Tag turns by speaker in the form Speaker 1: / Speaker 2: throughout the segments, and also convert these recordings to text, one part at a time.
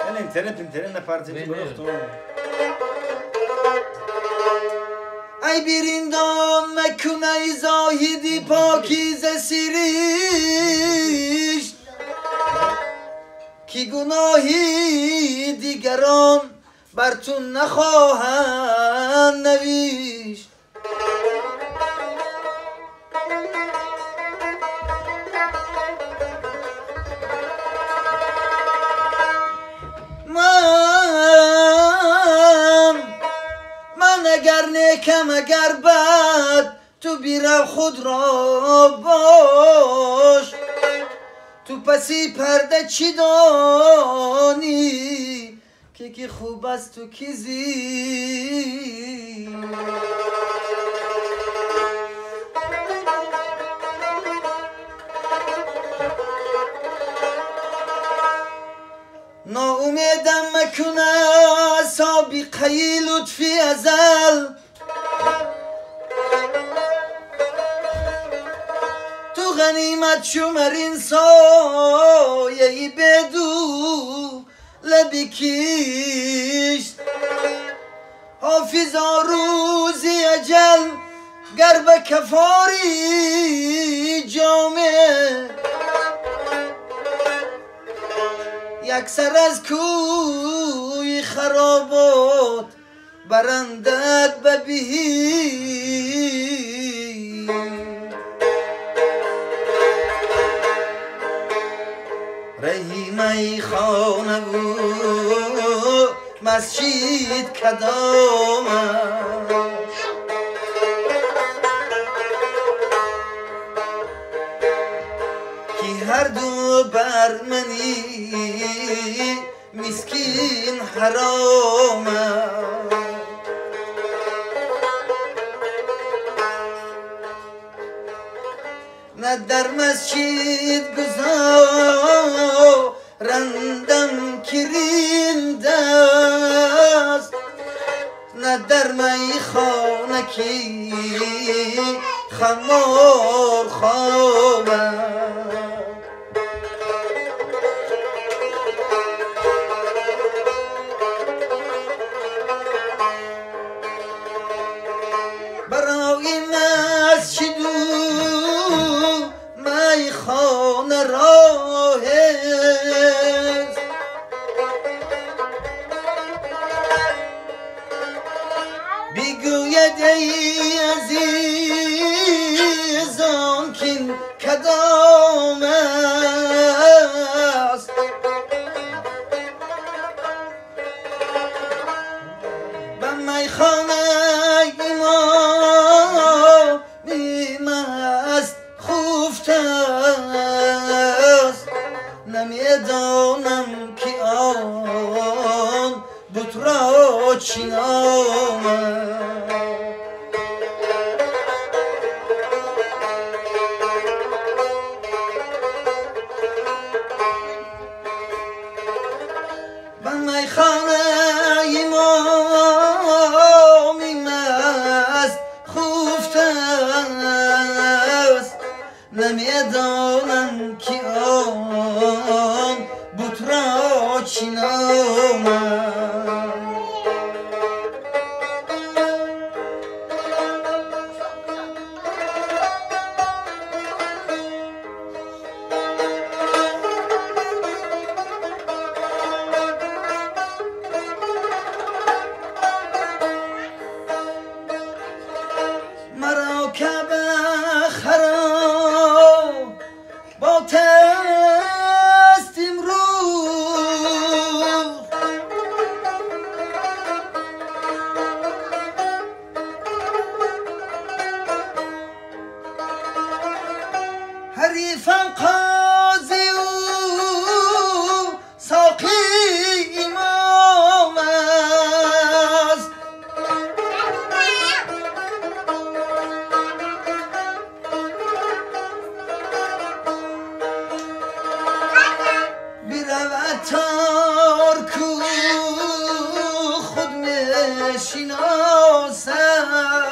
Speaker 1: Pinternet parteci برفتم
Speaker 2: ای بیریندان مکنه ای زاهدی پاکیزه سیریش کی گناهی دیگران بر تو نخواهند نویش من اگر نیکم اگر بد تو بیرو خود را باش تو پسی پرده چی دانی که کی خوب است تو کی زی ناامیدم مکنه سابقه لطفی ازل تو غنیمت شمرین سایه بدو لبی کشت حافظا روزی اجل گر به کفاری جامه یک سر از کوی خرابات برندت ببی رحیمی خانه و مسجد کدامه کی هر دو بر منی مسکین حرامه نه در مسجد گذارندم کرینده است نه در میخانه کی خمار خوابه برای مسجد و میخانه راه است بگوید ای عزیزان کین کدام است به میخانه نمیدانم که آن بت را چی نامه به میخانه امامی مست خفته است نمیدانم که آن بت را چی نامه مرا که بخرام با تست امروز حریفم قاضی و ساقی امام است برود تارکو خود نشناسد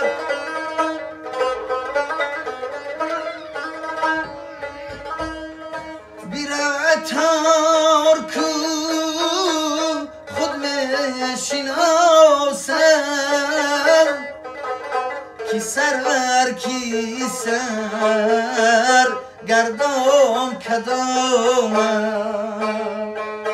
Speaker 2: برود تارکو بشناسم کی سرور کی سر گردم کدامم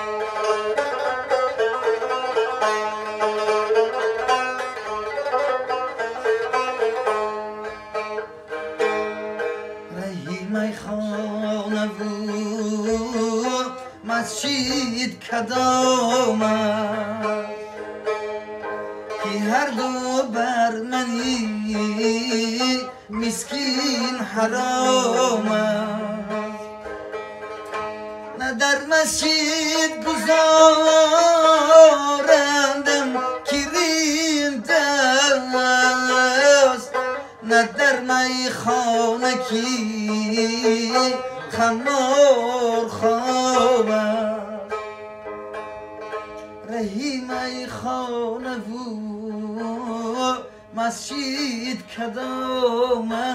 Speaker 2: رهی میخانه و مسجد کدامم که هر دو بر منی مسکین حرامم نه در مسجد گذارندم کریم دست نه در میخانه کی خمار خوابم رهی میخانه و مسجد کدامم